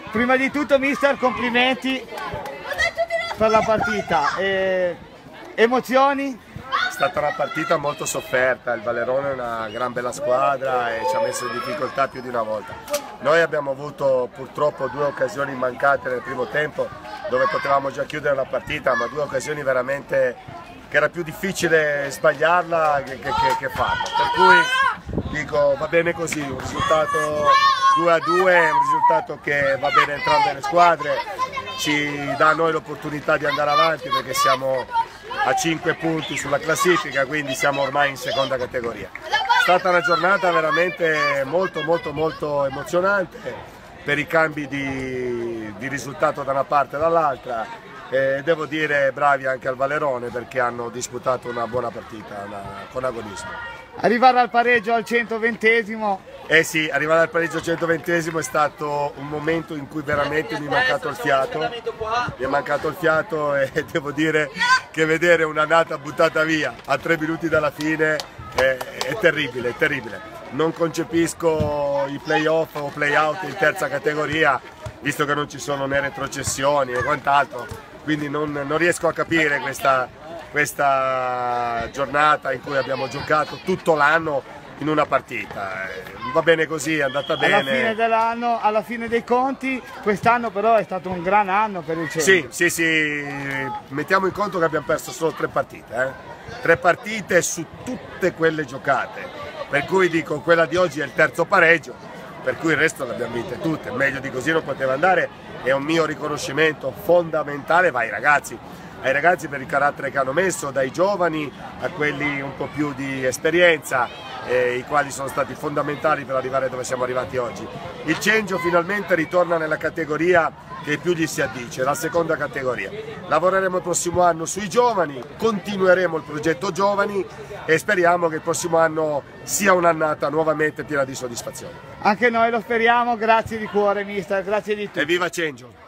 Prima di tutto mister, complimenti per la partita. Emozioni? È stata una partita molto sofferta, il Valerone è una gran bella squadra e ci ha messo in difficoltà più di una volta. Noi abbiamo avuto purtroppo 2 occasioni mancate nel primo tempo dove potevamo già chiudere la partita, ma 2 occasioni veramente che era più difficile sbagliarla che farla. Per cui dico va bene così, un risultato 2-2 è un risultato che va bene a entrambe le squadre, ci dà a noi l'opportunità di andare avanti perché siamo a 5 punti sulla classifica, quindi siamo ormai in seconda categoria. È stata una giornata veramente molto emozionante per i cambi di risultato da una parte e dall'altra. Devo dire bravi anche al Valerone perché hanno disputato una buona partita con agonismo. Arrivare al pareggio al 120esimo. Eh sì, arrivare al pareggio al 120esimo è stato un momento in cui veramente mi è mancato il fiato. Mi è mancato il fiato e devo dire che vedere un'annata buttata via a 3 minuti dalla fine è terribile, è terribile. Non concepisco i play-off o play-out in terza categoria, visto che non ci sono né retrocessioni e quant'altro, quindi non riesco a capire questa giornata in cui abbiamo giocato tutto l'anno in una partita. Va bene così, è andata bene. Alla fine dell'anno, alla fine dei conti, quest'anno però è stato un gran anno per il Centro. Sì, mettiamo in conto che abbiamo perso solo 3 partite, 3 partite su tutte quelle giocate, per cui dico quella di oggi è il terzo pareggio, per cui il resto le abbiamo vinte tutte, meglio di così non poteva andare, è un mio riconoscimento fondamentale ai ragazzi per il carattere che hanno messo, dai giovani a quelli un po' più di esperienza, i quali sono stati fondamentali per arrivare dove siamo arrivati oggi. Il Cengio finalmente ritorna nella categoria che più gli si addice, la seconda categoria. Lavoreremo il prossimo anno sui giovani, continueremo il progetto giovani e speriamo che il prossimo anno sia un'annata nuovamente piena di soddisfazione. Anche noi lo speriamo, grazie di cuore mister, grazie di tutto. Evviva Cengio!